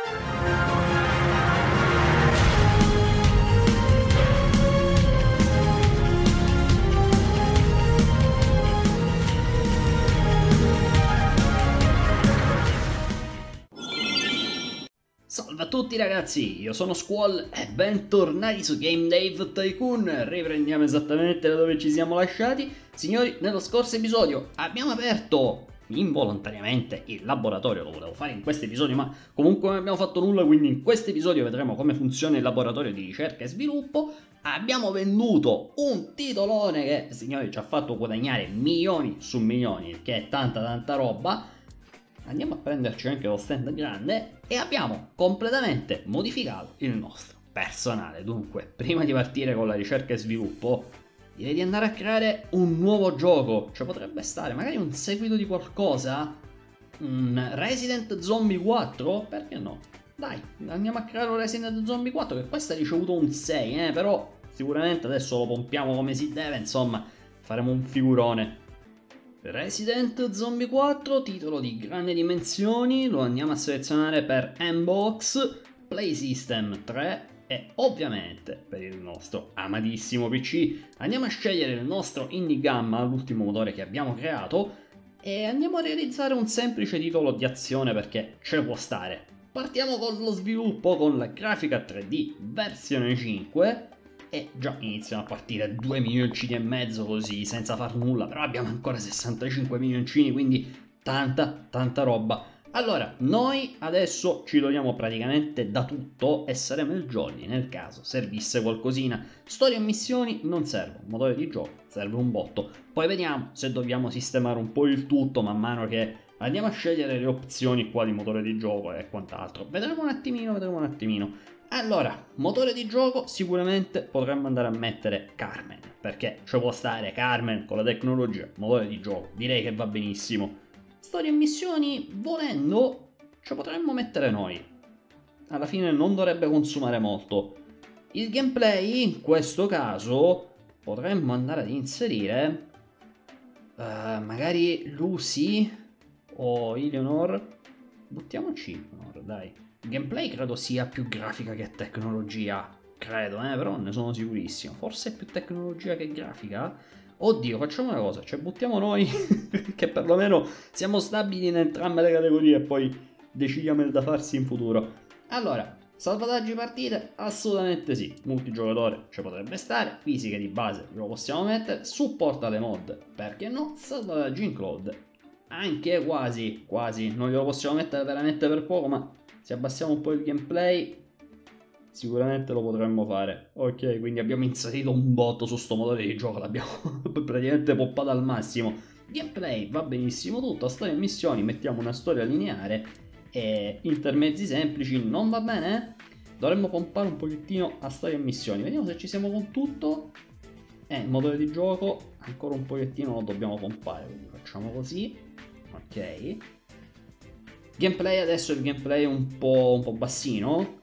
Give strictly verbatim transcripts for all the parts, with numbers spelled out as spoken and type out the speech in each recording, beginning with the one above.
Salve a tutti ragazzi, io sono Squall e bentornati su Game Dave Tycoon. Riprendiamo esattamente da dove ci siamo lasciati. Signori, nello scorso episodio abbiamo aperto involontariamente il laboratorio, lo volevo fare in questo episodio ma comunque non abbiamo fatto nulla, quindi in questo episodio vedremo come funziona il laboratorio di ricerca e sviluppo. Abbiamo venduto un titolone che, signori, ci ha fatto guadagnare milioni su milioni, che è tanta tanta roba. Andiamo a prenderci anche lo stand grande e abbiamo completamente modificato il nostro personale. Dunque, prima di partire con la ricerca e sviluppo, direi di andare a creare un nuovo gioco. Cioè potrebbe stare magari un seguito di qualcosa, un Resident Zombie quattro, perché no? Dai, andiamo a creare un Resident Zombie quattro, che questo ha ricevuto un sei, eh, però sicuramente adesso lo pompiamo come si deve, insomma, faremo un figurone. Resident Zombie quattro, titolo di grandi dimensioni, lo andiamo a selezionare per M-Box, Play System tre e ovviamente per il nostro amatissimo P C. Andiamo a scegliere il nostro Indie Gamma, l'ultimo motore che abbiamo creato, e andiamo a realizzare un semplice titolo di azione perché ce può stare. Partiamo con lo sviluppo con la grafica tre D versione cinque. E già iniziano a partire due milioncini e mezzo così senza far nulla, però abbiamo ancora sessantacinque milioncini, quindi tanta tanta roba. Allora, noi adesso ci togliamo praticamente da tutto e saremo il jolly nel caso servisse qualcosina. Storia e missioni non servono, motore di gioco serve un botto. Poi vediamo se dobbiamo sistemare un po' il tutto man mano che andiamo a scegliere le opzioni qua di motore di gioco e quant'altro. Vedremo un attimino, vedremo un attimino. Allora, motore di gioco sicuramente potremmo andare a mettere Carmen, perché ci può stare Carmen con la tecnologia, motore di gioco, direi che va benissimo. Storia e missioni, volendo, ci potremmo mettere noi. Alla fine non dovrebbe consumare molto. Il gameplay, in questo caso, potremmo andare ad inserire uh, magari Lucy o Eleanor. Buttiamoci Eleanor, dai. Il gameplay credo sia più grafica che tecnologia, credo, eh, però non ne sono sicurissimo. Forse è più tecnologia che grafica? Oddio, facciamo una cosa, cioè buttiamo noi, che perlomeno siamo stabili in entrambe le categorie e poi decidiamo il da farsi in futuro. Allora, salvataggi partite? Assolutamente sì. Multigiocatore ci potrebbe stare, fisiche di base lo possiamo mettere, supporta le mod, perché no? Salvataggi in cloud, anche quasi, quasi, non glielo possiamo mettere veramente per poco, ma se abbassiamo un po' il gameplay sicuramente lo potremmo fare. Ok, quindi abbiamo inserito un botto su sto motore di gioco, l'abbiamo praticamente poppato al massimo. Gameplay va benissimo tutto, storia e missioni mettiamo una storia lineare e intermezzi semplici non va bene? Dovremmo pompare un pochettino a storia e missioni, vediamo se ci siamo con tutto. E il motore di gioco ancora un pochettino lo dobbiamo pompare, quindi facciamo così. Ok. Gameplay adesso il gameplay è un po', un po' bassino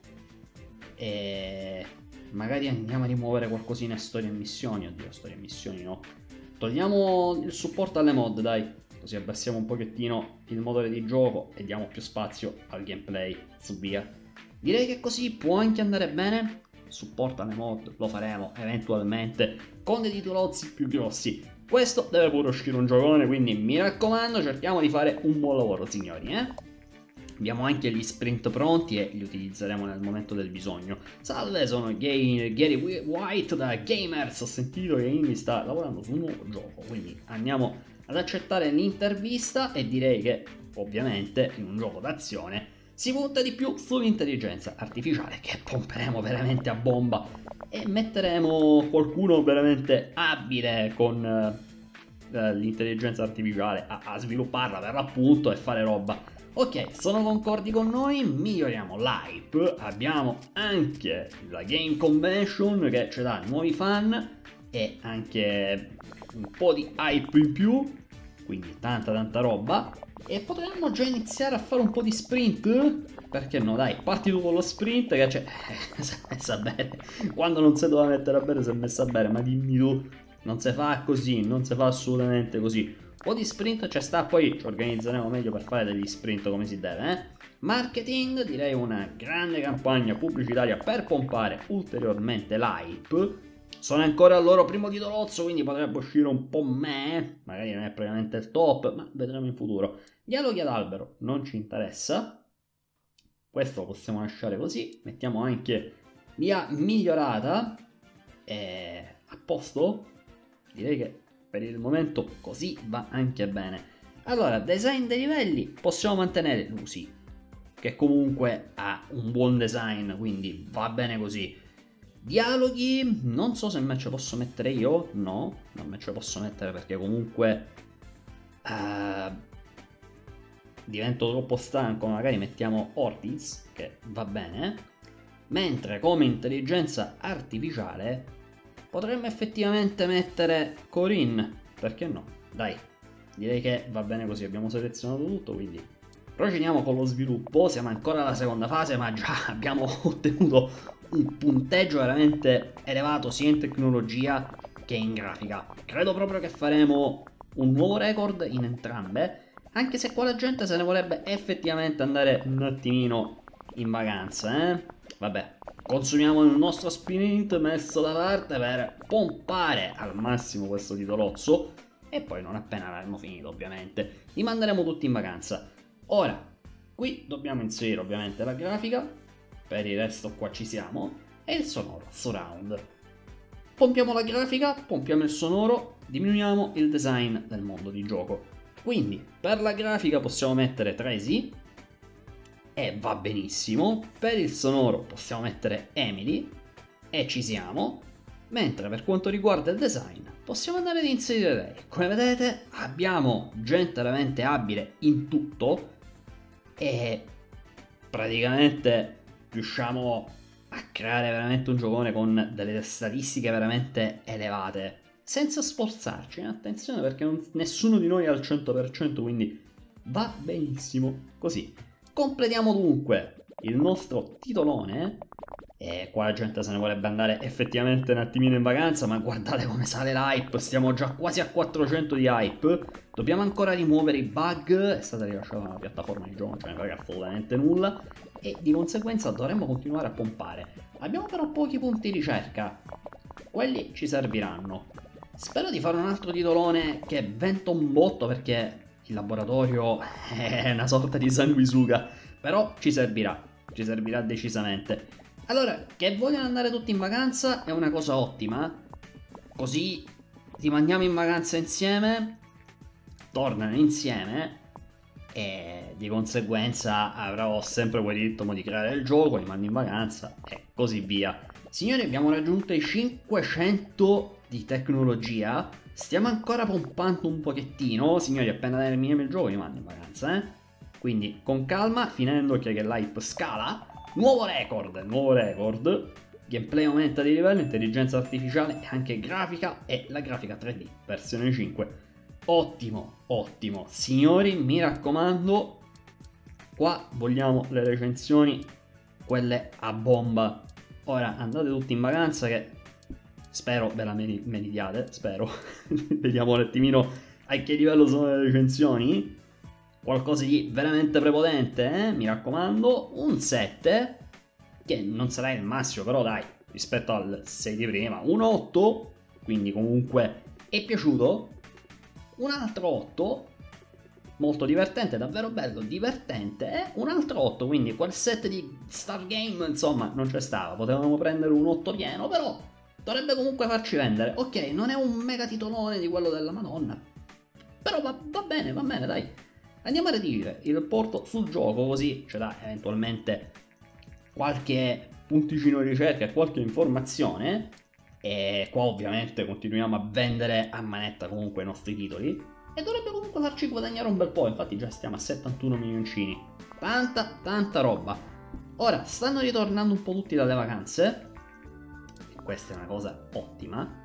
e magari andiamo a rimuovere qualcosina a storia e missioni. Oddio, storia e missioni no. Togliamo il supporto alle mod, dai, così abbassiamo un pochettino il motore di gioco e diamo più spazio al gameplay, su via. Direi che così può anche andare bene. Supporto alle mod lo faremo eventualmente con dei titolozzi più grossi. Questo deve pure uscire un giocone, quindi mi raccomando cerchiamo di fare un buon lavoro, signori, eh? Abbiamo anche gli sprint pronti e li utilizzeremo nel momento del bisogno. Salve, sono Gay, Gary White da Gamers. Ho sentito che Indy sta lavorando su un nuovo gioco, quindi andiamo ad accettare l'intervista e direi che ovviamente in un gioco d'azione si punta di più sull'intelligenza artificiale, che pomperemo veramente a bomba e metteremo qualcuno veramente abile con eh, l'intelligenza artificiale a, a svilupparla per l'appunto e fare roba. Ok, sono concordi con noi, miglioriamo l'hype, abbiamo anche la Game Convention che ci dà nuovi fan e anche un po' di hype in più, quindi tanta tanta roba, e potremmo già iniziare a fare un po' di sprint, perché no dai, parti tu con lo sprint che c'è, si è messa bene, quando non si doveva mettere a bere si è messa bene, ma dimmi tu, non si fa così, non si fa assolutamente così. Un po' di sprint c'è sta, poi ci organizzeremo meglio per fare degli sprint come si deve, eh? Marketing, direi una grande campagna pubblicitaria per pompare ulteriormente l'hype. Sono ancora al loro primo titolozzo, quindi potrebbe uscire un po' me, magari non è propriamente il top, ma vedremo in futuro. Dialoghi ad albero non ci interessa, questo lo possiamo lasciare così, mettiamo anche via migliorata, e a posto, direi che per il momento così va anche bene. Allora, design dei livelli, possiamo mantenere Lucy, che comunque ha un buon design, quindi va bene così. Dialoghi, non so se me ce posso mettere io, no, non me ce posso mettere perché comunque uh, divento troppo stanco, magari mettiamo Ortiz, che va bene, mentre come intelligenza artificiale potremmo effettivamente mettere Corinne, perché no, dai, direi che va bene così, abbiamo selezionato tutto, quindi procediamo con lo sviluppo, siamo ancora alla seconda fase ma già abbiamo ottenuto un punteggio veramente elevato sia in tecnologia che in grafica. Credo proprio che faremo un nuovo record in entrambe, anche se qua la gente se ne vorrebbe effettivamente andare un attimino in vacanza, eh? Vabbè, consumiamo il nostro sprint messo da parte per pompare al massimo questo titolozzo e poi non appena avremo finito ovviamente li manderemo tutti in vacanza. Ora, qui dobbiamo inserire ovviamente la grafica, per il resto qua ci siamo, e il sonoro surround. Pompiamo la grafica, pompiamo il sonoro, diminuiamo il design del mondo di gioco. Quindi per la grafica possiamo mettere Tracy e va benissimo, per il sonoro possiamo mettere Emily e ci siamo, mentre per quanto riguarda il design possiamo andare ad inserire lei. Come vedete abbiamo gente veramente abile in tutto e praticamente riusciamo a creare veramente un giocone con delle statistiche veramente elevate senza sforzarci, attenzione perché non, nessuno di noi è al cento per cento, quindi va benissimo così. Completiamo dunque il nostro titolone e qua la gente se ne vorrebbe andare effettivamente un attimino in vacanza, ma guardate come sale l'hype, stiamo già quasi a quattrocento di hype, dobbiamo ancora rimuovere i bug, è stata rilasciata una piattaforma di gioco, non ce ne frega assolutamente nulla e di conseguenza dovremmo continuare a pompare. Abbiamo però pochi punti di ricerca, quelli ci serviranno. Spero di fare un altro titolone che venta un botto perché il laboratorio è una sorta di sanguisuga, però ci servirà, ci servirà decisamente. Allora, che vogliono andare tutti in vacanza è una cosa ottima, così ti mandiamo in vacanza insieme, tornano insieme e di conseguenza avrò sempre quel ritmo di creare il gioco, li mando in vacanza e così via. Signori, abbiamo raggiunto i cinquecento di tecnologia, stiamo ancora pompando un pochettino, signori, appena terminiamo il gioco li mando in vacanza, eh? Quindi con calma, finendo che l'hype scala. Nuovo record, nuovo record, gameplay aumenta di livello, intelligenza artificiale e anche grafica e la grafica tre D, versione cinque. Ottimo, ottimo. Signori, mi raccomando, qua vogliamo le recensioni, quelle a bomba. Ora andate tutti in vacanza che spero ve la meritiate, spero. Vediamo un attimino a che livello sono le recensioni. Qualcosa di veramente prepotente, eh? Mi raccomando, un sette, che non sarà il massimo, però dai, rispetto al sei di prima, un otto, quindi comunque è piaciuto, un altro otto, molto divertente, davvero bello, divertente, eh? Un altro otto, quindi quel set di Stargame, insomma, non c'è stava, potevamo prendere un otto pieno, però dovrebbe comunque farci vendere. Ok, non è un mega titolone di quello della Madonna, però va, va bene, va bene, dai. Andiamo a redigere il porto sul gioco, così ci dà eventualmente qualche punticino di ricerca e qualche informazione. E qua ovviamente continuiamo a vendere a manetta comunque i nostri titoli. E dovrebbe comunque farci guadagnare un bel po', infatti già stiamo a settantuno milioncini. Tanta, tanta roba. Ora, stanno ritornando un po' tutti dalle vacanze. E questa è una cosa ottima.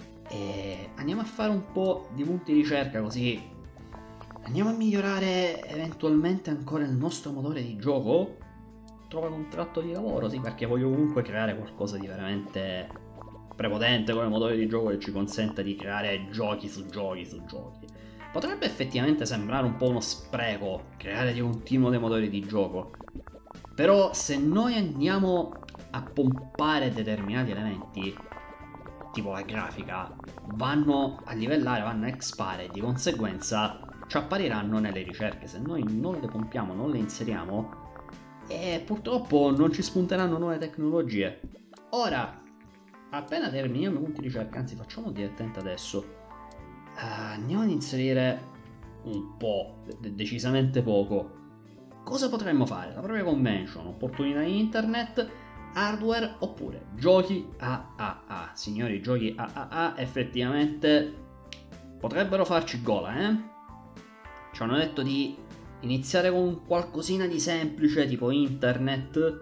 E andiamo a fare un po' di punti di ricerca così andiamo a migliorare eventualmente ancora il nostro motore di gioco. Trova contratto di lavoro, sì, perché voglio comunque creare qualcosa di veramente prepotente come motore di gioco che ci consenta di creare giochi su giochi su giochi. Potrebbe effettivamente sembrare un po' uno spreco creare di continuo dei motori di gioco. Però se noi andiamo a pompare determinati elementi, tipo la grafica, vanno a livellare, vanno a expare e di conseguenza ci appariranno nelle ricerche. Se noi non le pompiamo, non le inseriamo, e purtroppo non ci spunteranno nuove tecnologie. Ora, appena terminiamo i punti di ricerca, anzi facciamo direttamente adesso, uh, andiamo ad inserire un po', de- decisamente poco. Cosa potremmo fare? La propria convention, opportunità internet, hardware oppure giochi A A A. Signori, giochi A A A effettivamente potrebbero farci gola, eh? Ci hanno detto di iniziare con qualcosina di semplice tipo internet.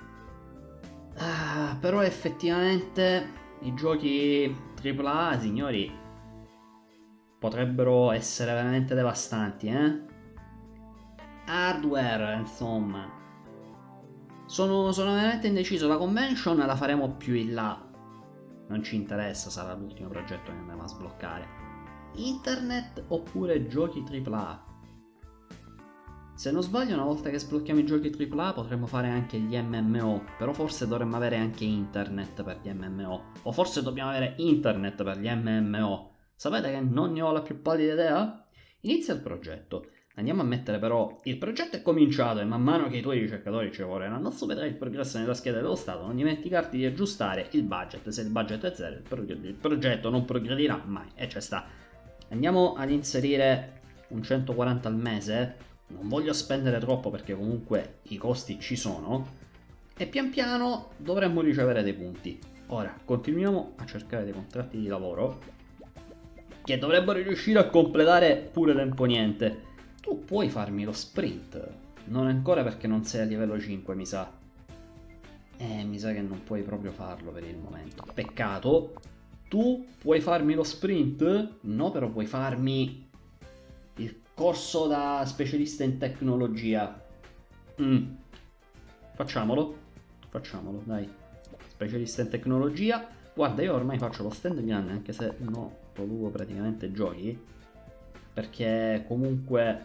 Ah, però effettivamente i giochi tripla A, signori, potrebbero essere veramente devastanti, eh? Hardware, insomma. Sono, sono veramente indeciso. La convention la faremo più in là. Non ci interessa, sarà l'ultimo progetto che andremo a sbloccare. Internet oppure giochi tripla A. Se non sbaglio, una volta che sblocchiamo i giochi tripla A potremmo fare anche gli M M O. Però forse dovremmo avere anche internet per gli M M O. O forse dobbiamo avere internet per gli M M O. Sapete che non ne ho la più pallida idea? Inizia il progetto. Andiamo a mettere però, il progetto è cominciato e man mano che i tuoi ricercatori ci lavoreranno su vedrai il progresso nella scheda dello stato. Non dimenticarti di aggiustare il budget. Se il budget è zero, il, pro- il progetto non progredirà mai. E ci sta. Andiamo ad inserire un centoquaranta al mese. Non voglio spendere troppo perché comunque i costi ci sono. E pian piano dovremmo ricevere dei punti. Ora, continuiamo a cercare dei contratti di lavoro che dovrebbero riuscire a completare pure tempo niente. Tu puoi farmi lo sprint. Non ancora perché non sei a livello cinque, mi sa. Eh, mi sa che non puoi proprio farlo per il momento. Peccato. Tu puoi farmi lo sprint? No, però puoi farmi il corso da specialista in tecnologia. Mm. Facciamolo. Facciamolo, dai. Specialista in tecnologia. Guarda, io ormai faccio lo stand grande, anche se no, produco praticamente giochi. Perché comunque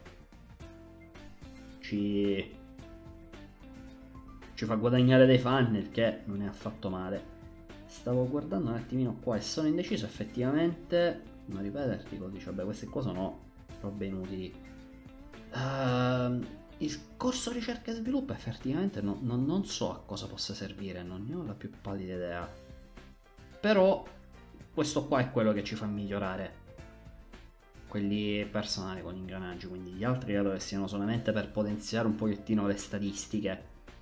ci, ci fa guadagnare dei fan, il che non è affatto male. Stavo guardando un attimino qua e sono indeciso effettivamente. Non ripeterti codice, vabbè, queste qua sono robe inutili. Uh, il corso ricerca e sviluppo effettivamente no, no, non so a cosa possa servire, non ne ho la più pallida idea. Però questo qua è quello che ci fa migliorare. Quelli personali con ingranaggi, quindi gli altri credo che siano solamente per potenziare un pochettino le statistiche.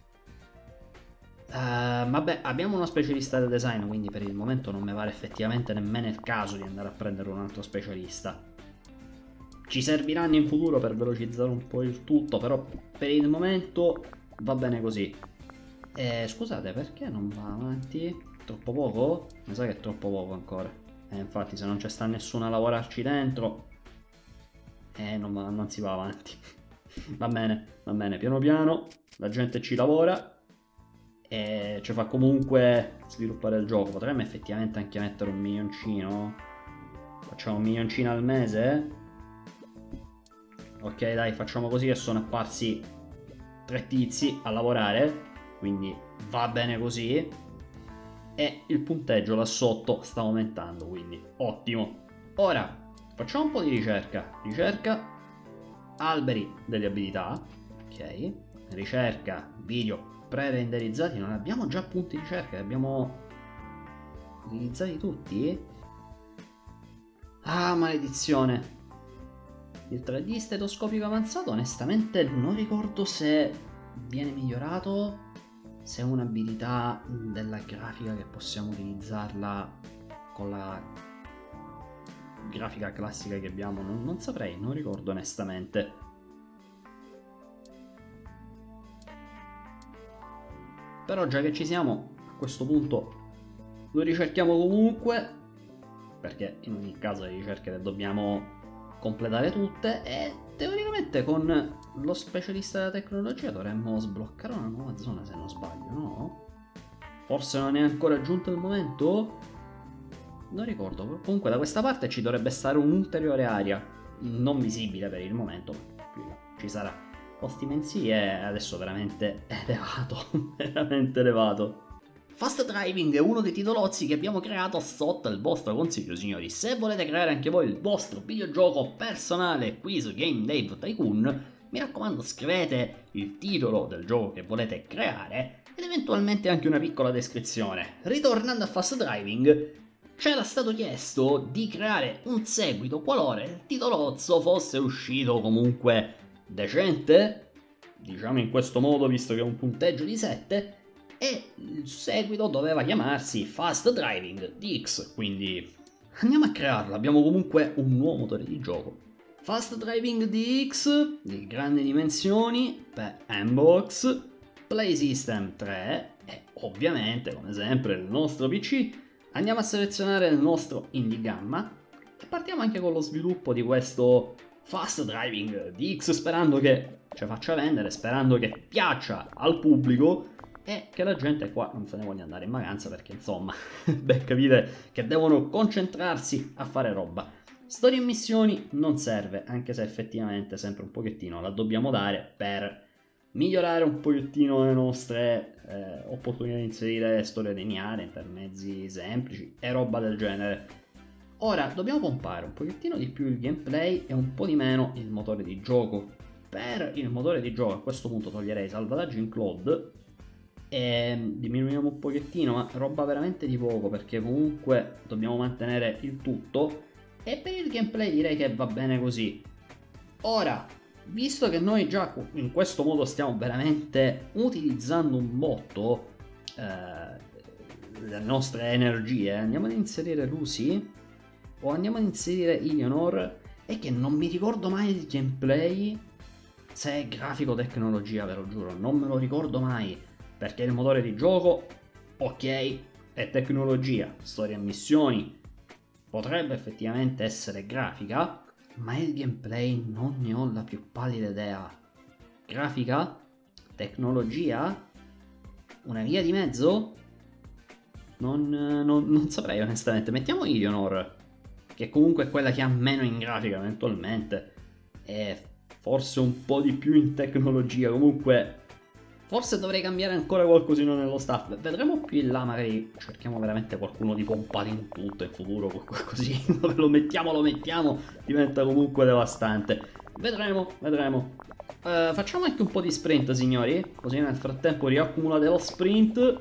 Uh, vabbè, abbiamo uno specialista del design, quindi per il momento non mi pare effettivamente nemmeno il caso di andare a prendere un altro specialista. Ci serviranno in futuro per velocizzare un po' il tutto, però per il momento va bene così. Eh, scusate, perché non va avanti? Troppo poco? Mi sa che è troppo poco ancora. Eh, infatti se non c'è sta nessuno a lavorarci dentro, eh, non, va, non si va avanti. Va bene, va bene, piano piano, la gente ci lavora e ci fa comunque sviluppare il gioco. Potremmo effettivamente anche mettere un milioncino. Facciamo un milioncino al mese. Ok, dai, facciamo così che sono apparsi tre tizi a lavorare, quindi va bene così. E il punteggio là sotto sta aumentando, quindi ottimo. Ora facciamo un po' di ricerca. Ricerca alberi delle abilità. Ok, ricerca video pre-renderizzati. Non abbiamo già punti di ricerca, li abbiamo utilizzati tutti? Ah, maledizione. Il tre D stetoscopico avanzato onestamente non ricordo se viene migliorato, se è un'abilità della grafica che possiamo utilizzarla con la grafica classica che abbiamo, non, non saprei, non ricordo onestamente. Però già che ci siamo, a questo punto lo ricerchiamo comunque, perché in ogni caso le ricerche le dobbiamo completare tutte e teoricamente con lo specialista della tecnologia dovremmo sbloccare una nuova zona, se non sbaglio, no? Forse non è ancora giunto il momento? Non ricordo, comunque da questa parte ci dovrebbe stare un'ulteriore area non visibile per il momento, più ci sarà costi mensili e adesso veramente elevato, veramente elevato. Fast Driving è uno dei titolozzi che abbiamo creato sotto il vostro consiglio, signori. Se volete creare anche voi il vostro videogioco personale qui su Game Dave Tycoon, mi raccomando scrivete il titolo del gioco che volete creare ed eventualmente anche una piccola descrizione. Ritornando a Fast Driving, c'era stato chiesto di creare un seguito qualora il titolozzo fosse uscito comunque decente, diciamo in questo modo visto che è un punteggio di sette, e il seguito doveva chiamarsi Fast Driving D X, quindi andiamo a crearlo, abbiamo comunque un nuovo motore di gioco. Fast Driving D X di grandi dimensioni per Mbox, Play System tre e ovviamente come sempre il nostro P C. Andiamo a selezionare il nostro Indie Gamma e partiamo anche con lo sviluppo di questo Fast Driving D X sperando che ci faccia vendere, sperando che piaccia al pubblico e che la gente qua non se ne voglia andare in vacanza perché insomma, beh capite che devono concentrarsi a fare roba. Storia e missioni non serve, anche se effettivamente sempre un pochettino la dobbiamo dare per migliorare un pochettino le nostre eh, opportunità di inserire storie lineari, intermezzi semplici e roba del genere. Ora dobbiamo pompare un pochettino di più il gameplay e un po' di meno il motore di gioco. Per il motore di gioco a questo punto toglierei i salvataggi in cloud e diminuiamo un pochettino, ma roba veramente di poco perché comunque dobbiamo mantenere il tutto, e per il gameplay direi che va bene così. Ora, visto che noi già in questo modo stiamo veramente utilizzando un botto eh, le nostre energie, andiamo ad inserire Lucy o andiamo ad inserire Eleanor, e che non mi ricordo mai il gameplay se è grafico tecnologia, ve lo giuro, non me lo ricordo mai, perché il motore di gioco, ok, è tecnologia, storia e missioni, potrebbe effettivamente essere grafica, ma il gameplay non ne ho la più pallida idea. Grafica? Tecnologia? Una via di mezzo? Non, non, non saprei onestamente. Mettiamo Eleanor, che comunque è quella che ha meno in grafica eventualmente, e forse un po' di più in tecnologia. Comunque forse dovrei cambiare ancora qualcosina nello staff, vedremo più in là, magari cerchiamo veramente qualcuno di pompato in tutto in futuro, così dove lo mettiamo lo mettiamo, diventa comunque devastante. Vedremo, vedremo. Uh, facciamo anche un po' di sprint, signori, così nel frattempo riaccumulate lo sprint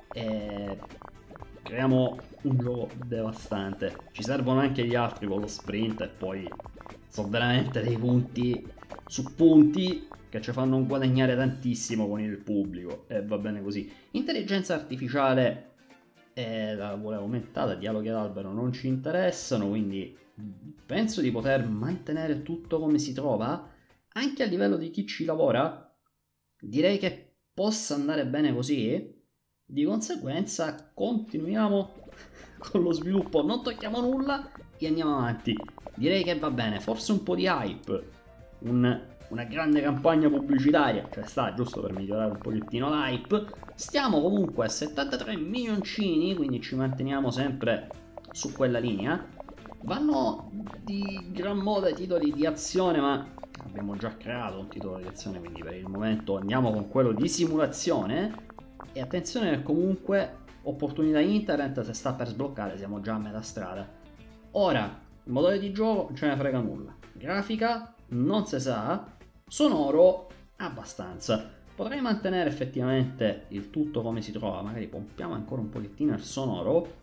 e creiamo un gioco devastante. Ci servono anche gli altri con lo sprint e poi sono veramente dei punti su punti che ci fanno guadagnare tantissimo con il pubblico e va bene così. Intelligenza artificiale eh, la volevo aumentata, dialoghi ad albero non ci interessano, quindi penso di poter mantenere tutto come si trova anche a livello di chi ci lavora. Direi che possa andare bene così. Di conseguenza continuiamo con lo sviluppo, non tocchiamo nulla e andiamo avanti. Direi che va bene, forse un po' di hype, un, una grande campagna pubblicitaria, cioè sta giusto per migliorare un pochettino l'hype. Stiamo comunque a settantatré milioncini, quindi ci manteniamo sempre su quella linea. Vanno di gran moda i titoli di azione, ma abbiamo già creato un titolo di azione, quindi per il momento andiamo con quello di simulazione. E attenzione che comunque opportunità internet se sta per sbloccare, siamo già a metà strada. Ora, il motore di gioco non ce ne frega nulla, grafica non si sa, sonoro abbastanza. Potrei mantenere effettivamente il tutto come si trova, magari pompiamo ancora un pochettino il sonoro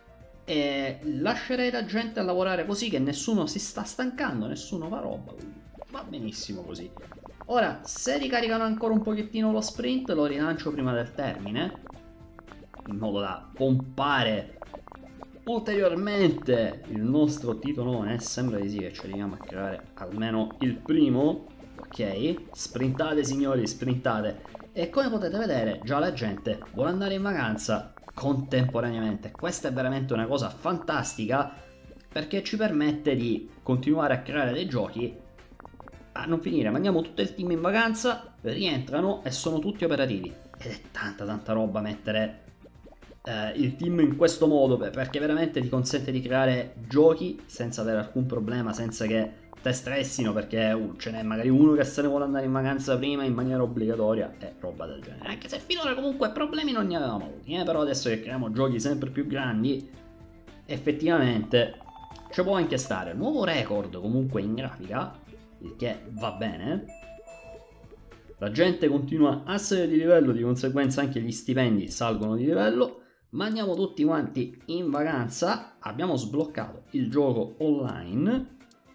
e lascerei la gente a lavorare così, che nessuno si sta stancando, nessuno fa roba, quindi va benissimo così. Ora, se ricaricano ancora un pochettino lo sprint, lo rilancio prima del termine, in modo da pompare ulteriormente il nostro titolone. Sembra di sì che ci arriviamo a creare almeno il primo. Ok, sprintate signori, sprintate. E come potete vedere, già la gente vuole andare in vacanza contemporaneamente. Questa è veramente una cosa fantastica, perché ci permette di continuare a creare dei giochi a non finire. Mandiamo tutto il team in vacanza, rientrano e sono tutti operativi. Ed è tanta tanta roba mettere eh, il team in questo modo, perché veramente ti consente di creare giochi senza avere alcun problema, senza che te stressino perché uh, ce n'è magari uno che se ne vuole andare in vacanza prima in maniera obbligatoria e roba del genere. Anche se finora comunque problemi non ne avevamo avuti, eh? Però adesso che creiamo giochi sempre più grandi, effettivamente ci può anche stare. Nuovo record comunque in grafica, il che va bene. La gente continua a salire di livello, di conseguenza anche gli stipendi salgono di livello. Ma andiamo tutti quanti in vacanza. Abbiamo sbloccato il gioco online.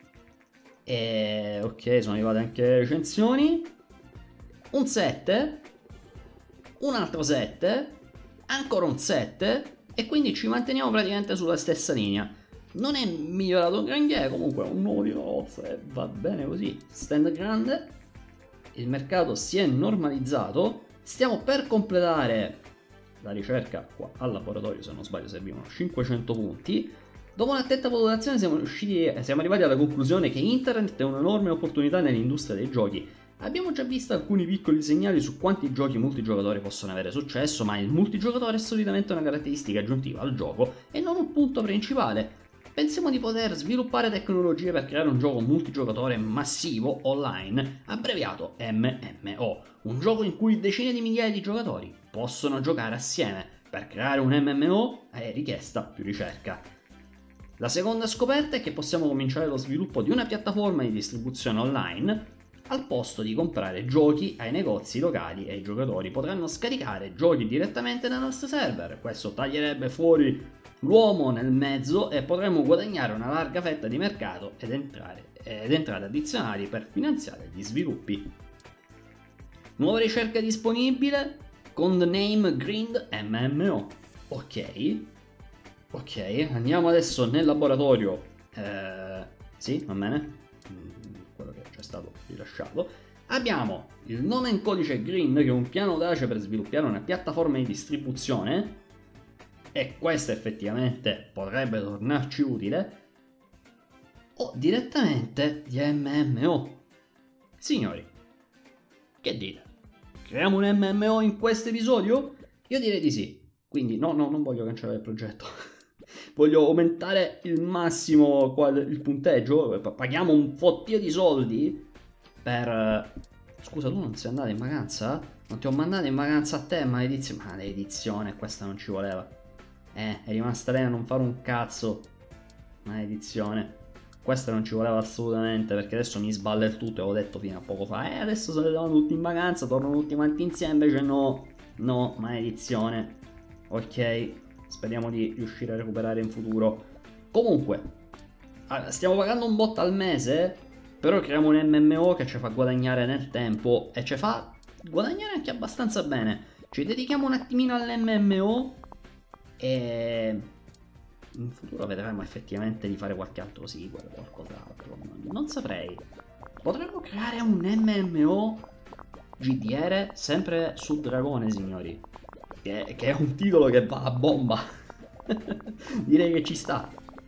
E ok, sono arrivate anche le recensioni. Un sette, un altro sette, ancora un sette, e quindi ci manteniamo praticamente sulla stessa linea. Non è migliorato un granché, comunque un nuovo titolozzo e va bene così. Stand grande. Il mercato si è normalizzato. Stiamo per completare la ricerca qua al laboratorio, se non sbaglio servivano cinquecento punti. Dopo un'attenta valutazione siamo riusciti, siamo arrivati alla conclusione che internet è un'enorme opportunità nell'industria dei giochi. Abbiamo già visto alcuni piccoli segnali su quanti giochi multigiocatore possono avere successo, ma il multigiocatore è solitamente una caratteristica aggiuntiva al gioco e non un punto principale. Pensiamo di poter sviluppare tecnologie per creare un gioco multigiocatore massivo online, abbreviato M M O, un gioco in cui decine di migliaia di giocatori possono giocare assieme. Per creare un M M O è richiesta più ricerca. La seconda scoperta è che possiamo cominciare lo sviluppo di una piattaforma di distribuzione online. Al posto di comprare giochi ai negozi locali, e i giocatori potranno scaricare giochi direttamente dai nostri server. Questo taglierebbe fuori l'uomo nel mezzo e potremmo guadagnare una larga fetta di mercato ed, entrare, ed entrate addizionali per finanziare gli sviluppi. Nuova ricerca disponibile con the name Grind M M O. Ok, ok, andiamo adesso nel laboratorio. Eh, sì, va bene. Quello che ci è stato rilasciato. Abbiamo il nome in codice Grind, che è un piano audace per sviluppare una piattaforma di distribuzione, e questo effettivamente potrebbe tornarci utile, o direttamente di M M O. Signori, che dite? Creiamo un M M O in questo episodio? Io direi di sì. Quindi no, no, non voglio cancellare il progetto. Voglio aumentare il massimo il punteggio. Paghiamo un fottio di soldi per... Scusa, tu non sei andato in vacanza? Non ti ho mandato in vacanza a te, maledizione. Maledizione, questa non ci voleva. Eh, è rimasta lei a non fare un cazzo. Maledizione. Questa non ci voleva assolutamente, perché adesso mi sballa il tutto e ho detto fino a poco fa. Eh, adesso se ne vanno tutti in vacanza, tornano tutti quanti insieme, invece no. No, maledizione. Ok. Speriamo di riuscire a recuperare in futuro. Comunque, stiamo pagando un botto al mese, però creiamo un M M O che ci fa guadagnare nel tempo e ci fa guadagnare anche abbastanza bene. Ci dedichiamo un attimino all'M M O e in futuro vedremo effettivamente di fare qualche altro sequel o qualcos'altro. Non saprei. Potremmo creare un M M O G D R sempre su Dragone, signori. Che, che è un titolo che va a bomba. Direi che ci sta.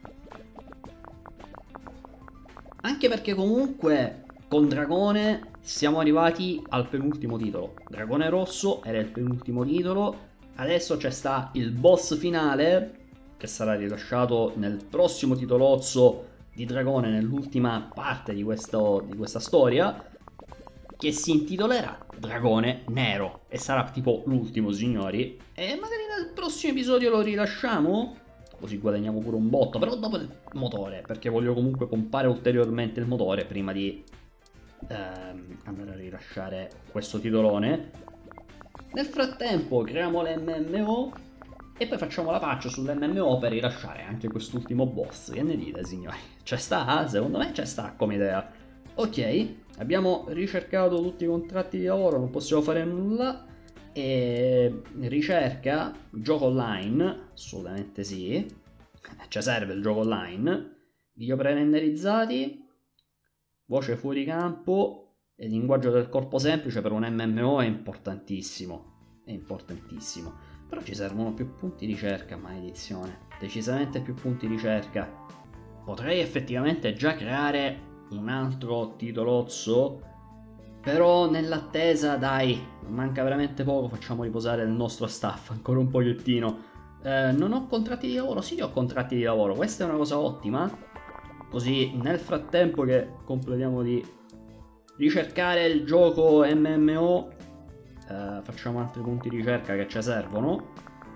Anche perché comunque con Dragone siamo arrivati al penultimo titolo. Dragone Rosso era il penultimo titolo. Adesso c'è sta il boss finale, che sarà rilasciato nel prossimo titolozzo di Dragone, nell'ultima parte di, questo, di questa storia, che si intitolerà Dragone Nero e sarà tipo l'ultimo, signori, e magari nel prossimo episodio lo rilasciamo, così guadagniamo pure un botto, però dopo il motore, perché voglio comunque pompare ulteriormente il motore prima di ehm, andare a rilasciare questo titolone. Nel frattempo creiamo l'M M O e poi facciamo la patch sull'M M O per rilasciare anche quest'ultimo boss. Che ne dite, signori? C'è sta? Secondo me c'è sta come idea. Ok, abbiamo ricercato tutti i contratti di lavoro, non possiamo fare nulla. E ricerca, gioco online, assolutamente sì. Ci serve il gioco online. Video pre-renderizzati, voce fuori campo e linguaggio del corpo semplice per un M M O è importantissimo. È importantissimo. Però ci servono più punti di ricerca, maledizione. Decisamente più punti di ricerca. Potrei effettivamente già creare un altro titolozzo, però nell'attesa, dai, manca veramente poco, facciamo riposare il nostro staff ancora un pochettino. Eh, non ho contratti di lavoro? Sì, ho contratti di lavoro, questa è una cosa ottima. così nel frattempo che completiamo di ricercare il gioco M M O eh, facciamo altri punti di ricerca che ci servono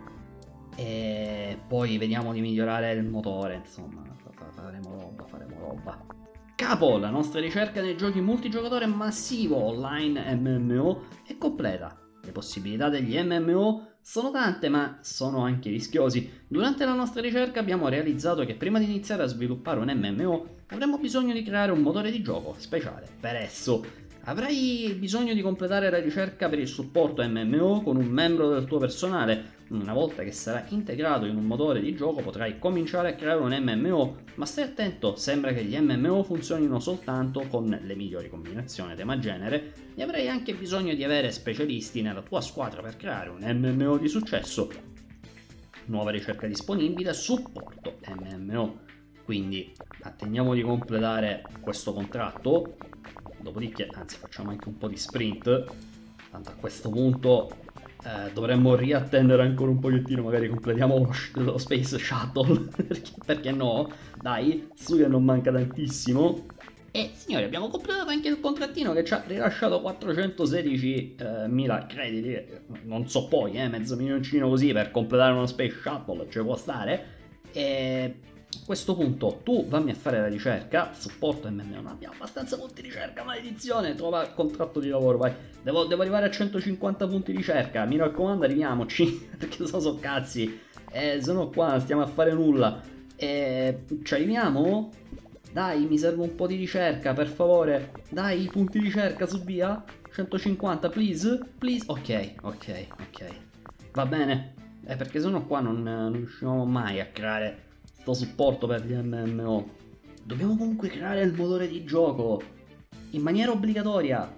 e poi vediamo di migliorare il motore, insomma faremo roba, faremo roba. Capo, la nostra ricerca nei giochi multigiocatore massivo online M M O è completa. Le possibilità degli M M O sono tante, ma sono anche rischiosi. Durante la nostra ricerca abbiamo realizzato che prima di iniziare a sviluppare un M M O avremmo bisogno di creare un motore di gioco speciale per esso. Avrai bisogno di completare la ricerca per il supporto M M O con un membro del tuo personale. Una volta che sarà integrato in un motore di gioco potrai cominciare a creare un M M O, ma stai attento, sembra che gli M M O funzionino soltanto con le migliori combinazioni tema genere e avrai anche bisogno di avere specialisti nella tua squadra per creare un M M O di successo. Nuova ricerca disponibile, supporto M M O. Quindi attendiamo di completare questo contratto. Dopodiché, anzi, facciamo anche un po' di sprint. Tanto a questo punto eh, dovremmo riattendere ancora un pochettino. Magari completiamo lo, lo Space Shuttle. perché, perché no? Dai, su che non manca tantissimo. E signori, abbiamo completato anche il contrattino che ci ha rilasciato quattrocentosedicimila crediti. Non so poi, eh, mezzo milioncino così per completare uno Space Shuttle, ci può stare. E a questo punto tu vammi a fare la ricerca, supporto M M O, non abbiamo abbastanza punti di ricerca, maledizione, trova il contratto di lavoro, vai, devo, devo arrivare a centocinquanta punti di ricerca, mi raccomando arriviamoci, perché so so cazzi, e se no qua non stiamo a fare nulla, e ci arriviamo? Dai, mi serve un po' di ricerca, per favore, dai, i punti di ricerca su via, centocinquanta, please, please, ok, ok, ok, va bene, eh, perché se no qua non, non riusciamo mai a creare supporto per gli M M O. Dobbiamo comunque creare il motore di gioco in maniera obbligatoria.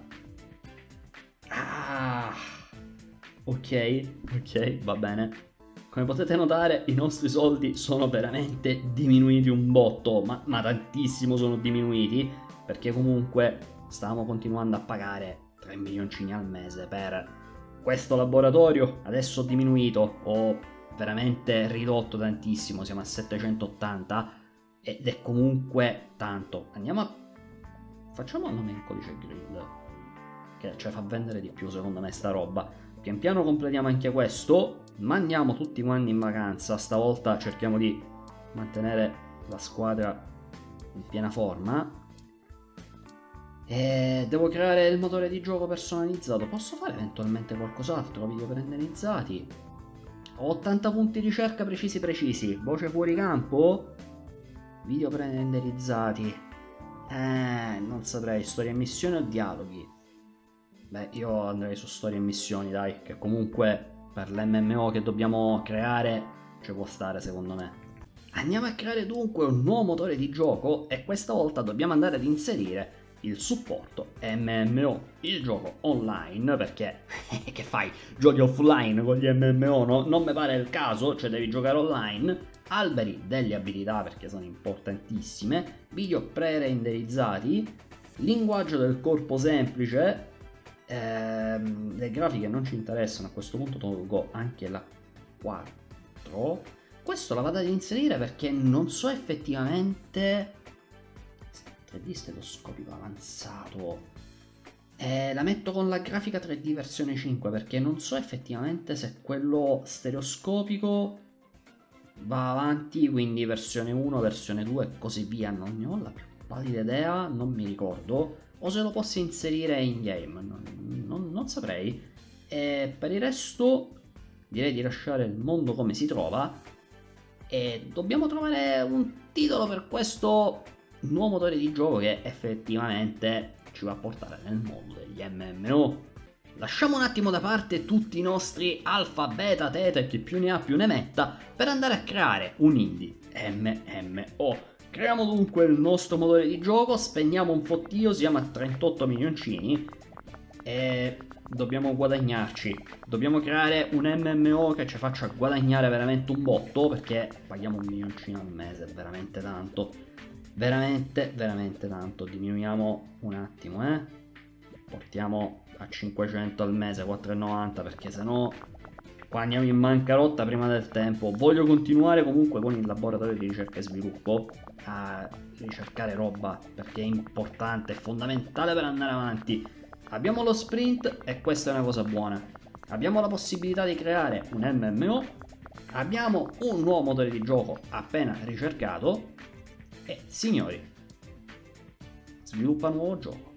Ah, ok, ok, va bene. Come potete notare, i nostri soldi sono veramente diminuiti un botto, ma, ma tantissimo sono diminuiti, perché comunque stavamo continuando a pagare tre milioncini al mese per questo laboratorio. Adesso ho diminuito, ho veramente ridotto tantissimo, siamo a settecentottanta ed è comunque tanto. Andiamo a facciamo il nome in codice grid che ci fa vendere di più secondo me sta roba. Pian piano completiamo anche questo, ma andiamo tutti quanti in vacanza. Stavolta cerchiamo di mantenere la squadra in piena forma e devo creare il motore di gioco personalizzato. Posso fare eventualmente qualcos'altro? Video prenderizzati. Ho ottanta punti di ricerca precisi precisi. Voce fuori campo? Video pre-renderizzati. Eh, non saprei. Storia e missioni o dialoghi? Beh, io andrei su storia e missioni, dai. Che comunque per l'M M O che dobbiamo creare ci può stare, secondo me. Andiamo a creare dunque un nuovo motore di gioco e questa volta dobbiamo andare ad inserire il supporto M M O, il gioco online, perché che fai? Giochi offline con gli M M O? No? Non mi pare il caso, cioè devi giocare online. Alberi delle abilità perché sono importantissime, video pre-renderizzati, linguaggio del corpo semplice, ehm, le grafiche non ci interessano, a questo punto tolgo anche la quattro. Questo la vado ad inserire perché non so effettivamente tre D stereoscopico avanzato. Eh, la metto con la grafica tre D versione cinque perché non so effettivamente se quello stereoscopico va avanti, quindi versione uno, versione due e così via. Non ne ho la più pallida idea, non mi ricordo. O se lo posso inserire in game, non, non, non saprei. E per il resto direi di lasciare il mondo come si trova e dobbiamo trovare un titolo per questo nuovo motore di gioco che effettivamente ci va a portare nel mondo degli M M O. Lasciamo un attimo da parte tutti i nostri alfa, beta, teta e chi più ne ha più ne metta per andare a creare un indie M M O. Creiamo dunque il nostro motore di gioco, spegniamo un fottio, siamo a trentotto milioncini e dobbiamo guadagnarci. Dobbiamo creare un M M O che ci faccia guadagnare veramente un botto perché paghiamo un milioncino al mese, è veramente tanto. Veramente, veramente tanto. Diminuiamo un attimo, eh. Portiamo a cinquecento al mese, quattro e novanta perché sennò qua andiamo in bancarotta prima del tempo. Voglio continuare comunque con il laboratorio di ricerca e sviluppo a ricercare roba, perché è importante, è fondamentale per andare avanti. Abbiamo lo sprint e questa è una cosa buona. Abbiamo la possibilità di creare un M M O, abbiamo un nuovo motore di gioco appena ricercato e, signori, sviluppa un nuovo gioco.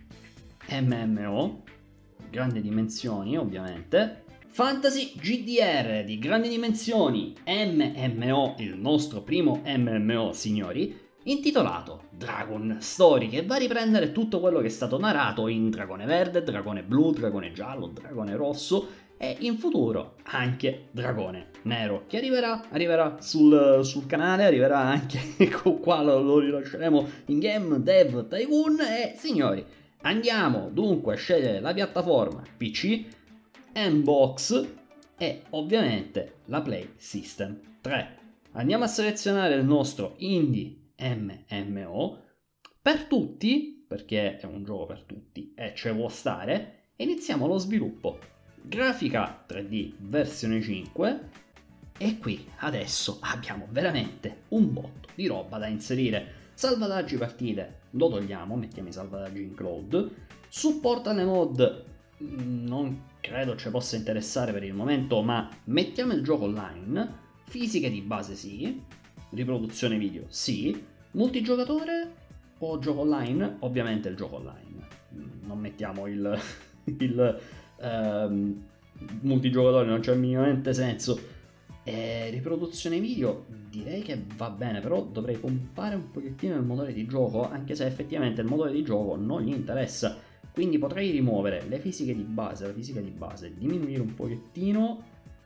M M O, grandi dimensioni ovviamente, Fantasy G D R di grandi dimensioni, M M O, il nostro primo M M O, signori, intitolato Dragon Story, che va a riprendere tutto quello che è stato narrato in Dragone Verde, Dragone Blu, Dragone Giallo, Dragone Rosso e in futuro anche Dragone Nero, che arriverà, arriverà sul, sul canale, arriverà anche qua, lo, lo rilasceremo in Game Dev Tycoon e, signori, andiamo dunque a scegliere la piattaforma P C, N-Box e ovviamente la Play System tre. Andiamo a selezionare il nostro Indie M M O per tutti, perché è un gioco per tutti e ci può stare, e iniziamo lo sviluppo. Grafica tre D versione cinque e qui adesso abbiamo veramente un botto di roba da inserire. Salvataggi partite lo togliamo, mettiamo i salvataggi in cloud. Supporta le mod, non credo ci possa interessare per il momento, ma mettiamo il gioco online. Fisiche di base sì, riproduzione video sì, multigiocatore o gioco online? Ovviamente il gioco online, non mettiamo il, il um, multigiocatore, non c'è minimamente senso. E riproduzione video direi che va bene, però dovrei pompare un pochettino il motore di gioco, anche se effettivamente il motore di gioco non gli interessa, quindi potrei rimuovere le fisiche di base, la fisica di base, diminuire un pochettino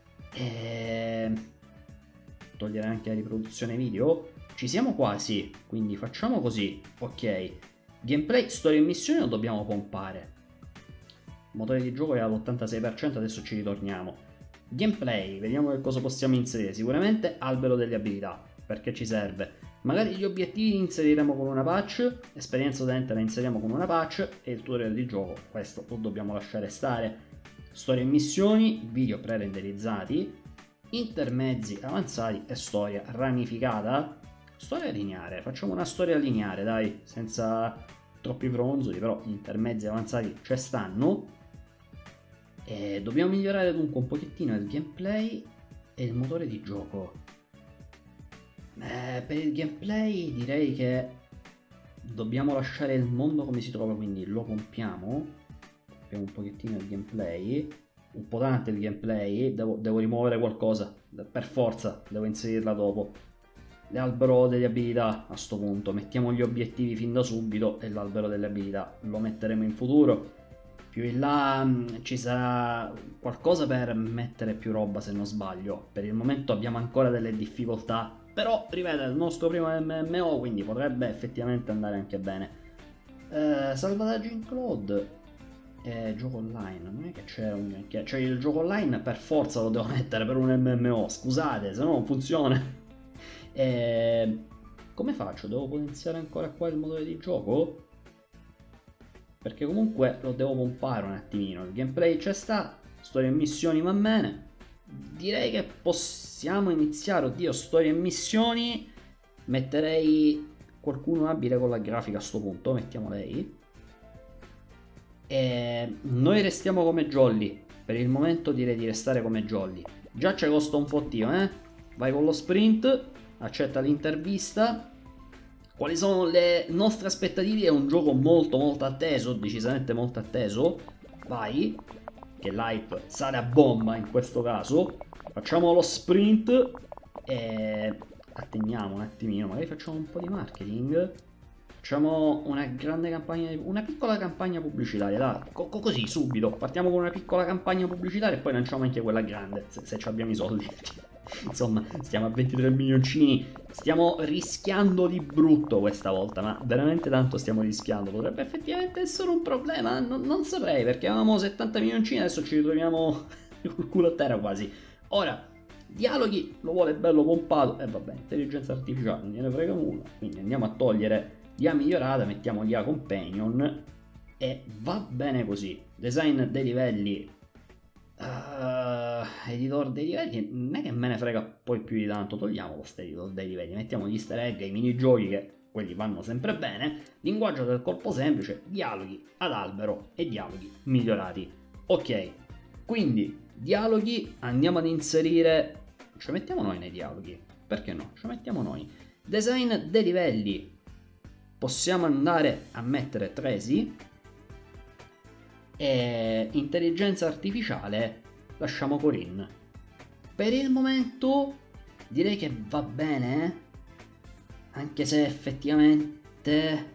e togliere anche la riproduzione video. Ci siamo quasi, quindi facciamo così. Ok, gameplay, storia e missioni lo dobbiamo pompare. Il motore di gioco è all'ottantasei per cento, adesso ci ritorniamo. Gameplay, vediamo che cosa possiamo inserire. Sicuramente albero delle abilità, perché ci serve. Magari gli obiettivi li inseriremo con una patch, esperienza utente la inseriamo con una patch e il tutorial di gioco, questo lo dobbiamo lasciare stare. Storia e missioni, video pre-renderizzati, intermezzi avanzati e storia ramificata. Storia lineare, facciamo una storia lineare, dai, senza troppi fronzoli, però gli intermezzi avanzati ci stanno. E dobbiamo migliorare dunque un pochettino il gameplay e il motore di gioco. Eh, per il gameplay direi che dobbiamo lasciare il mondo come si trova, quindi lo pompiamo. Pompiamo un pochettino il gameplay, un po' tanto il gameplay, devo, devo rimuovere qualcosa, per forza, devo inserirla dopo. L'albero delle abilità a sto punto, mettiamo gli obiettivi fin da subito e l'albero delle abilità lo metteremo in futuro. Più in là mh, ci sarà qualcosa per mettere più roba se non sbaglio. Per il momento abbiamo ancora delle difficoltà, però ripeto è il nostro primo M M O, quindi potrebbe effettivamente andare anche bene. Eh, salvataggio in cloud e gioco online, non è che c'è un... cioè il gioco online per forza lo devo mettere per un M M O, scusate, se no non funziona. E come faccio? Devo potenziare ancora qua il motore di gioco? Perché comunque lo devo pompare un attimino. Il gameplay c'è sta, storia e missioni va bene. Direi che possiamo iniziare. Oddio, storia e missioni. Metterei qualcuno abile con la grafica a sto punto, mettiamo lei. E noi restiamo come Jolly. Per il momento direi di restare come Jolly. Già ci costa un fottio, eh? Vai con lo sprint. Accetta l'intervista. Quali sono le nostre aspettative? È un gioco molto molto atteso, decisamente molto atteso. Vai, che l'hype sale a bomba in questo caso. Facciamo lo sprint e attendiamo un attimino, magari facciamo un po' di marketing. Facciamo una grande campagna, una piccola campagna pubblicitaria, dai, co così subito. Partiamo con una piccola campagna pubblicitaria e poi lanciamo anche quella grande, se, se abbiamo i soldi. Insomma, stiamo a ventitré milioncini, stiamo rischiando di brutto questa volta, ma veramente tanto stiamo rischiando. Potrebbe effettivamente essere un problema, non, non saprei, perché avevamo settanta milioncini, adesso ci ritroviamo col culo a terra quasi. Ora, dialoghi lo vuole bello pompato, e vabbè, intelligenza artificiale non gliene frega nulla, quindi andiamo a togliere l'I A migliorata, mettiamo l'I A companion e va bene così. Design dei livelli... Uh, editor dei livelli, non è che me ne frega poi più di tanto, togliamo questo editor dei livelli, mettiamo gli easter egg e i minigiochi che quelli vanno sempre bene, linguaggio del colpo semplice, dialoghi ad albero e dialoghi migliorati. Ok, quindi dialoghi andiamo ad inserire, ci mettiamo noi nei dialoghi, perché no? Ci mettiamo noi. Design dei livelli, possiamo andare a mettere Tracy e intelligenza artificiale lasciamo Corinne. Per il momento direi che va bene, anche se effettivamente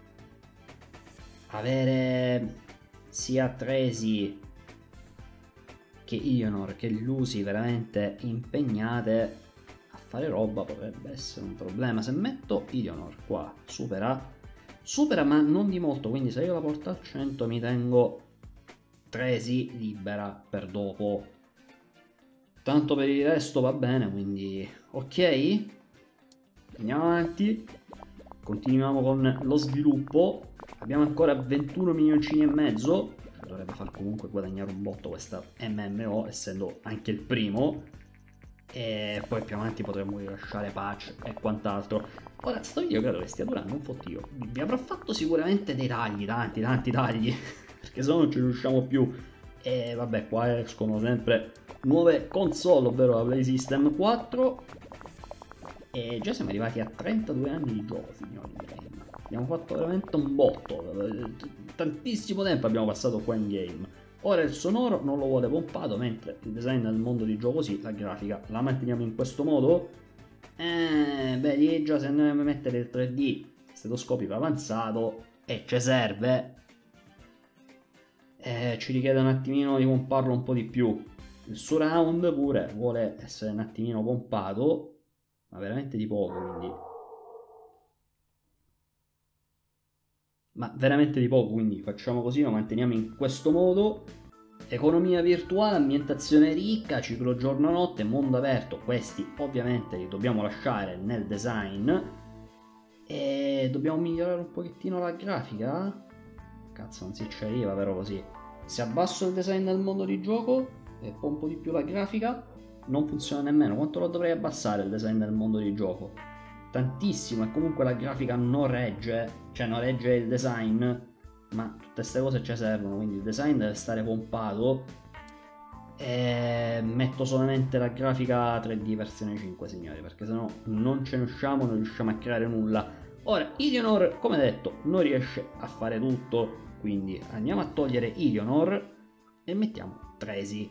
avere sia Tracy che Eleanor che Lucy veramente impegnate a fare roba potrebbe essere un problema. Se metto Eleanor qua supera, supera ma non di molto, quindi se io la porto al cento mi tengo Tracy libera per dopo. Tanto per il resto va bene, quindi ok, andiamo avanti, continuiamo con lo sviluppo. Abbiamo ancora ventuno milioncini e mezzo, dovrebbe far comunque guadagnare un botto questa M M O, essendo anche il primo, e poi più avanti potremmo rilasciare patch e quant'altro. Ora sto video credo che stia durando un fottio, vi avrò fatto sicuramente dei tagli, tanti tanti tagli perché se no non ci riusciamo più. E vabbè, qua escono sempre nuove console, ovvero la Play System quattro, e già siamo arrivati a trentadue anni di gioco, signori. Abbiamo fatto veramente un botto, tantissimo tempo abbiamo passato qua in game. Ora il sonoro non lo vuole pompato, mentre il design del mondo di gioco sì, la grafica la manteniamo in questo modo. Eh, beh, lì già se andiamo a mettere il tre D stetoscopico avanzato e ci serve, eh, ci richiede un attimino di pomparlo un po' di più. Il surround pure vuole essere un attimino pompato, ma veramente di poco, quindi ma veramente di poco, quindi facciamo così, lo manteniamo in questo modo. Economia virtuale, ambientazione ricca, ciclo giorno-notte, mondo aperto, questi ovviamente li dobbiamo lasciare nel design. E dobbiamo migliorare un pochettino la grafica. Cazzo, non si ci arriva però così. Se abbasso il design del mondo di gioco e pompo di più la grafica, non funziona nemmeno. Quanto lo dovrei abbassare il design del mondo di gioco? Tantissimo, e comunque la grafica non regge, cioè non regge il design, ma tutte queste cose ci servono, quindi il design deve stare pompato. E metto solamente la grafica tre D versione cinque, signori, perché sennò non ce ne usciamo, non riusciamo a creare nulla. Ora, Eleanor, come detto, non riesce a fare tutto, quindi andiamo a togliere Eleanor e mettiamo Tracy.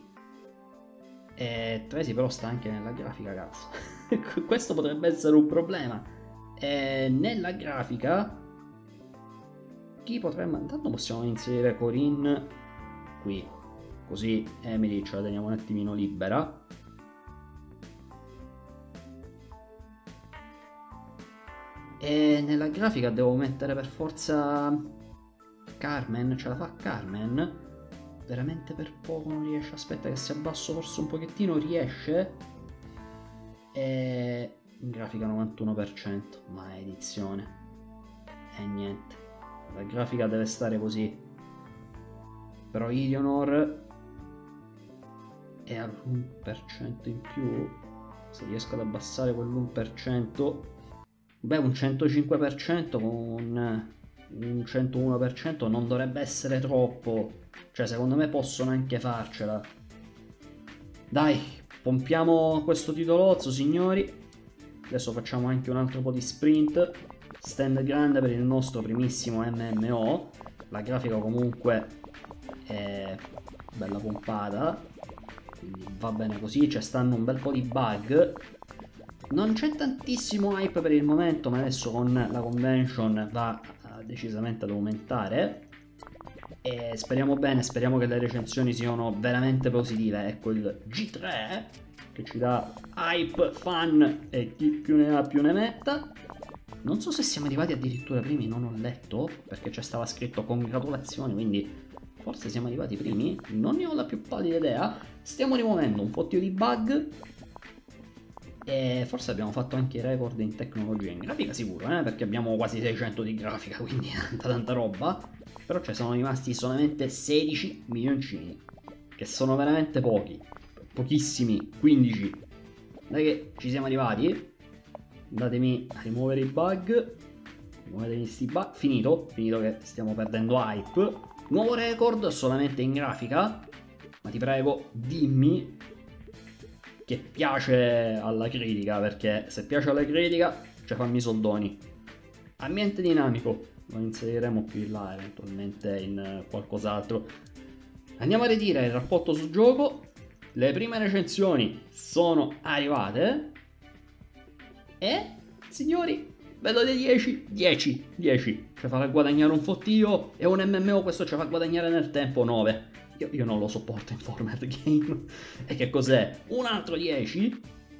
E Tracy però sta anche nella grafica, cazzo. Questo potrebbe essere un problema. E nella grafica chi potremmo... Intanto possiamo inserire Corinne qui, così Emily ce la teniamo un attimino libera. E nella grafica devo mettere per forza Carmen. Ce la fa Carmen? Veramente per poco non riesce. Aspetta che se abbasso forse un pochettino riesce. E in grafica novantuno per cento, maledizione. E niente, la grafica deve stare così. Però Eleanor è all'uno per cento in più. Se riesco ad abbassare quell'uno per cento, beh, un centocinque per cento con un centouno per cento non dovrebbe essere troppo. Cioè, secondo me possono anche farcela. Dai, pompiamo questo titolozzo, signori. Adesso facciamo anche un altro po' di sprint. Stand grande per il nostro primissimo M M O. La grafica comunque è bella pompata, quindi va bene così. Ci stanno un bel po' di bug. Non c'è tantissimo hype per il momento, ma adesso con la convention va decisamente ad aumentare. E speriamo bene, speriamo che le recensioni siano veramente positive. Ecco il G tre che ci dà hype, fan e chi più ne ha più ne metta. Non so se siamo arrivati addirittura primi, non ho letto perché c'è stava scritto congratulazioni, quindi forse siamo arrivati primi, non ne ho la più pallida idea. Stiamo rimuovendo un fottio di bug e forse abbiamo fatto anche i record in tecnologia, in grafica sicuro, eh? Perché abbiamo quasi seicento di grafica, quindi tanta tanta roba. Però ci sono rimasti solamente sedici milioncini, che sono veramente pochi. pochissimi, quindici. Dai che ci siamo arrivati. Andatemi a rimuovere i bug. Rimuovetemi questi bug. Finito, finito che stiamo perdendo hype. Nuovo record solamente in grafica. Ma ti prego, dimmi che piace alla critica, perché se piace alla critica, cioè fammi soldoni. Ambiente dinamico, lo inseriremo più in là eventualmente in qualcos'altro. Andiamo a ridire il rapporto sul gioco. Le prime recensioni sono arrivate e, signori, vedo dei dieci, dieci, dieci. Ci farà guadagnare un fottio e un M M O questo ci fa guadagnare nel tempo nove. Io, io non lo sopporto in format game. E che cos'è? Un altro dieci?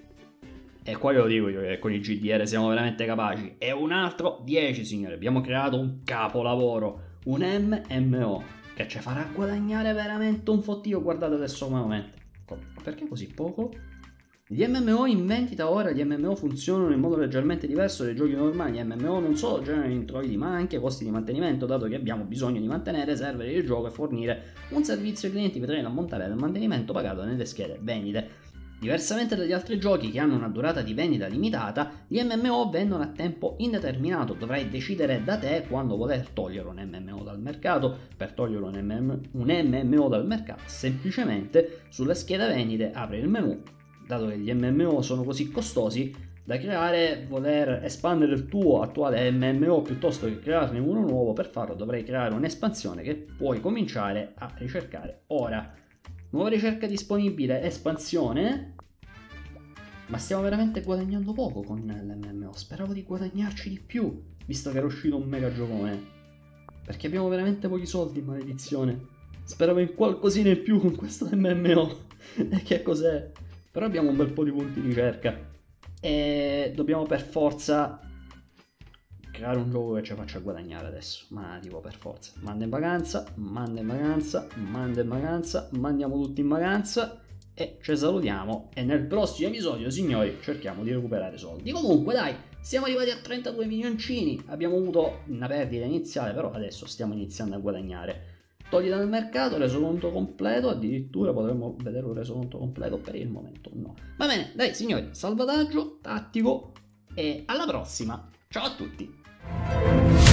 E qua io dico io che con i G D R siamo veramente capaci. E un altro dieci, signori. Abbiamo creato un capolavoro. Un M M O che ci farà guadagnare veramente un fottio. Guardate adesso come aumenta. Perché così poco? Gli M M O in vendita ora, gli M M O funzionano in modo leggermente diverso dai giochi normali. Gli M M O non solo generano introiti ma anche costi di mantenimento, dato che abbiamo bisogno di mantenere server del gioco e fornire un servizio ai clienti per l'ammontare del mantenimento pagato nelle schede vendite. Diversamente dagli altri giochi che hanno una durata di vendita limitata, gli M M O vendono a tempo indeterminato. Dovrai decidere da te quando voler togliere un M M O dal mercato. Per togliere un M M O, un M M O dal mercato, semplicemente sulla scheda vendite apri il menu. Dato che gli M M O sono così costosi da creare, voler espandere il tuo attuale M M O piuttosto che crearne uno nuovo, per farlo dovrai creare un'espansione che puoi cominciare a ricercare ora. Nuova ricerca disponibile, espansione. Ma stiamo veramente guadagnando poco con l'M M O. Speravo di guadagnarci di più, visto che era uscito un mega giocone. Perché abbiamo veramente pochi soldi, maledizione. Speravo in qualcosina in più con questo M M O. E che cos'è? Però abbiamo un bel po' di punti di ricerca. E dobbiamo per forza creare un gioco che ci faccia guadagnare adesso. Ma tipo per forza. Manda in vacanza, manda in vacanza, manda in vacanza, mandiamo tutti in vacanza e ci salutiamo. E nel prossimo episodio, signori, cerchiamo di recuperare soldi. Comunque dai, siamo arrivati a trentadue milioncini. Abbiamo avuto una perdita iniziale, però adesso stiamo iniziando a guadagnare. Togli dal mercato, resoconto completo, addirittura potremmo vedere un resoconto completo, per il momento no. Va bene, dai signori, salvataggio tattico e alla prossima. Ciao a tutti!